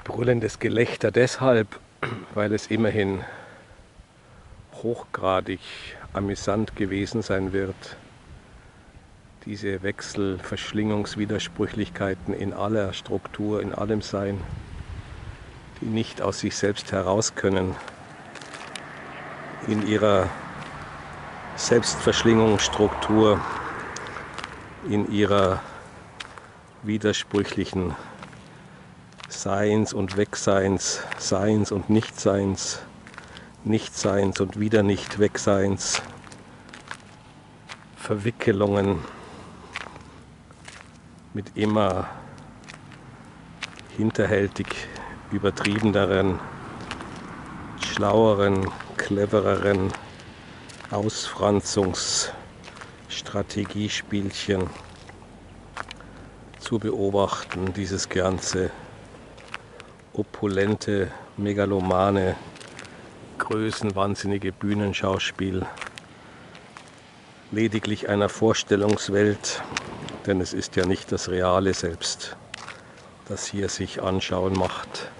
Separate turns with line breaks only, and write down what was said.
Brüllendes Gelächter deshalb, weil es immerhin hochgradig amüsant gewesen sein wird, diese Wechselverschlingungswidersprüchlichkeiten in aller Struktur, in allem Sein, die nicht aus sich selbst heraus können, in ihrer Selbstverschlingungsstruktur, in ihrer widersprüchlichen Seins und Wegseins, Seins und Nichtseins, Nichtseins und wieder nicht Wegseins, Verwickelungen mit immer hinterhältig übertriebeneren, schlaueren, clevereren Ausfranzungsstrategiespielchen zu beobachten, dieses ganze opulente, megalomane, größenwahnsinnige Bühnenschauspiel lediglich einer Vorstellungswelt, denn es ist ja nicht das reale Selbst, das hier sich anschauen macht.